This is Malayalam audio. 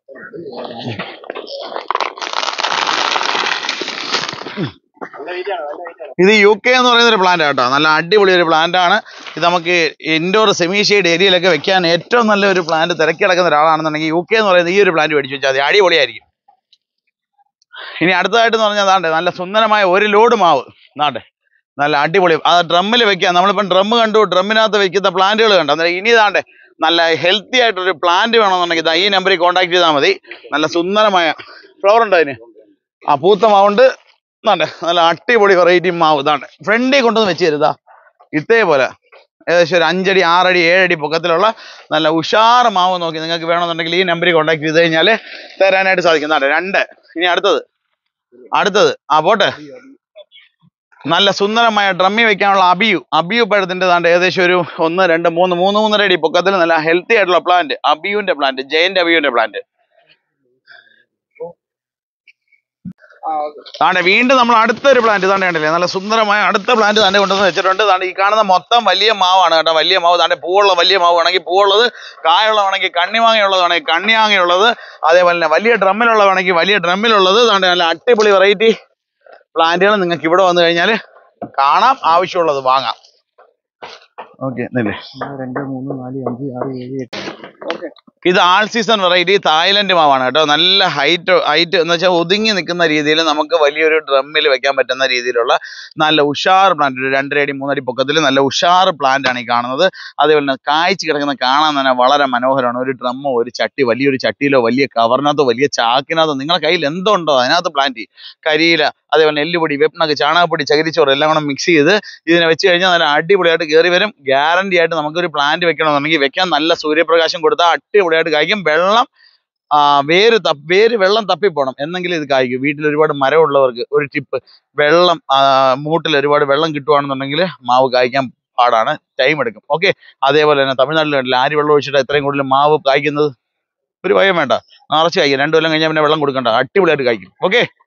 ഇത് UK എന്ന് പറയുന്ന ഒരു പ്ലാന്റ് കേട്ടോ. നല്ല അടിപൊളി ഒരു പ്ലാന്റ് ആണ് ഇത്. നമുക്ക് ഇൻഡോർ സെമി ഷെയ്ഡ് ഏരിയയിലൊക്കെ വെക്കാൻ ഏറ്റവും നല്ല ഒരു പ്ലാന്റ്. തിരക്കി കിടക്കുന്ന ഒരാളാണെന്നുണ്ടെങ്കിൽ UK എന്ന് പറയുന്ന ഈ ഒരു പ്ലാന്റ് മേടിച്ചു വെച്ചാൽ മതി, അടിപൊളിയായിരിക്കും. ഇനി അടുത്തതായിട്ട് എന്ന് പറഞ്ഞാൽ അതാണ്ട് നല്ല സുന്ദരമായ ഒരു ലോഡ് മാവ്. നാട്ടെ നല്ല അടിപൊളി. അത് ഡ്രമ്മിൽ വെക്കാം. നമ്മളിപ്പം ഡ്രം കണ്ടു, ഡ്രമ്മിനകത്ത് വെക്കുന്ന പ്ലാന്റുകൾ കണ്ടു. അന്നേരം ഇനി ഇതാണ്ട് നല്ല ഹെൽത്തി ആയിട്ടൊരു പ്ലാന്റ് വേണമെന്നുണ്ടെങ്കിൽ ഈ നമ്പറിൽ കോൺടാക്ട് ചെയ്താൽ മതി. നല്ല സുന്ദരമായ ഫ്ലവർ ഉണ്ട് അതിന്. ആ പൂത്ത മാവുണ്ട്. ഇതാണ്ട് നല്ല അടിപൊളി വെറൈറ്റി മാവ്. ഇതാണ്ട് ഫ്രണ്ടിൽ കൊണ്ടുവന്ന് വെച്ച് തരുതാ ഇതേപോലെ ഏകദേശം ഒരു 5 അടി 6 അടി 7 അടി പൊക്കത്തിലുള്ള നല്ല ഉഷാറ് മാവ് നോക്കി നിങ്ങൾക്ക് വേണമെന്നുണ്ടെങ്കിൽ ഈ നമ്പറിൽ കോൺടാക്ട് ചെയ്ത് കഴിഞ്ഞാൽ തരാനായിട്ട് സാധിക്കും. 2. ഇനി അടുത്തത് പോട്ടെ. നല്ല സുന്ദരമായ ഡ്രമ്മി വെക്കാനുള്ള അബിയു പഴത്തിന്റെ ഏകദേശം ഒരു 1 2 3 3.5 അടി പൊക്കത്തിൽ നല്ല ഹെൽത്തി ആയിട്ടുള്ള പ്ലാന്റ്. അബിയുവിന്റെ പ്ലാന്റ്, ജയന്റ് അബിയുവിന്റെ പ്ലാന്റ്. വീണ്ടും നമ്മൾ അടുത്തൊരു പ്ലാന്റ് കണ്ടില്ലേ, നല്ല സുന്ദരമായ അടുത്ത പ്ലാന്റ് കൊണ്ടുവന്ന് വെച്ചിട്ടുണ്ട്. ഈ കാണുന്ന മൊത്തം വലിയ മാവാണ് കേട്ടോ. വലിയ മാവ് പൂവുള്ള വലിയ മാവ് വേണമെങ്കിൽ പൂവുള്ളത്, കായുള്ളതാണെങ്കിൽ കണ്ണിമാങ്ങയുള്ളതാണെങ്കിൽ കണ്ണിമാങ്ങയുള്ളത്, അതേപോലെ തന്നെ വലിയ ഡ്രമ്മിലുള്ളതാണെങ്കിൽ വലിയ ഡ്രമ്മിലുള്ളത്. നല്ല അടിപൊളി വെറൈറ്റി പ്ലാന്റുകൾ നിങ്ങൾക്ക് ഇവിടെ വന്നു കഴിഞ്ഞാൽ കാണാം, ആവശ്യമുള്ളത് വാങ്ങാം. ഓക്കെ, 2 3 4 5 6 7 8. ഇത് ആൾ സീസൺ വെറൈറ്റി തായ്ലൻഡ് മാവാണ് കേട്ടോ. നല്ല ഹൈറ്റ് എന്ന് വെച്ചാൽ ഒതുങ്ങി നിൽക്കുന്ന രീതിയിൽ നമുക്ക് വലിയൊരു ഡ്രമ്മിൽ വെക്കാൻ പറ്റുന്ന രീതിയിലുള്ള നല്ല ഉഷാർ പ്ലാന്റ്. 2 അടി 3 അടി പൊക്കത്തിൽ നല്ല ഉഷാർ പ്ലാന്റ് ആണ് ഈ കാണുന്നത്. അതേപോലെ തന്നെ കായ്ച്ച് കിടക്കുന്ന കാണാൻ തന്നെ വളരെ മനോഹരമാണ്. ഒരു ഡ്രമ്മോ ഒരു ചട്ടി, വലിയൊരു ചട്ടിയിലോ വലിയ കവറിനകത്തോ വലിയ ചാക്കിനകത്തോ നിങ്ങളുടെ കയ്യിൽ എന്തുണ്ടോ അതിനകത്ത് പ്ലാന്റ്. കരിയില, അതേപോലെ എല്ലുപൊടി, വേപ്പിനൊക്കെ, ചാണകപ്പൊടി, ചകിരിച്ചോറ് എല്ലാം കൂടെ മിക്സ് ചെയ്ത് ഇതിനെ വെച്ച് കഴിഞ്ഞാൽ നല്ല അടിപൊളിയായിട്ട് കയറി വരും. ഗ്യാരണ്ടി ആയിട്ട് നമുക്കൊരു പ്ലാന്റ് വെക്കണമെന്നുണ്ടെങ്കിൽ വെക്കാൻ നല്ല സൂര്യപ്രകാശം കൊടുത്താൽ അടിപൊളിയായിട്ട് കായ്ക്കും. വെള്ളം വേര് വെള്ളം തപ്പിപ്പോണം എന്നെങ്കിലും ഇത് കായ്ക്കും. വീട്ടിൽ ഒരുപാട് മരമുള്ളവർക്ക് ഒരു ടിപ്പ്, വെള്ളം മൂട്ടിൽ ഒരുപാട് വെള്ളം കിട്ടുവാണെന്നുണ്ടെങ്കിൽ മാവ് കായ്ക്കാൻ പാടാണ്, ടൈം എടുക്കും. ഓക്കെ, അതേപോലെ തന്നെ തമിഴ്നാട്ടിൽ കണ്ടില്ല ആര് വെള്ളം ഒഴിച്ചിട്ട് എത്രയും കൂടുതൽ മാവ് കായ്ക്കുന്നത്. ഒരു ഭയം വേണ്ട, നിറച്ച് കായ്ക്കും. 2 കൊല്ലം കഴിഞ്ഞാൽ പിന്നെ വെള്ളം കൊടുക്കണ്ട, അടിപൊളിയായിട്ട് കായ്ക്കും. ഓക്കെ.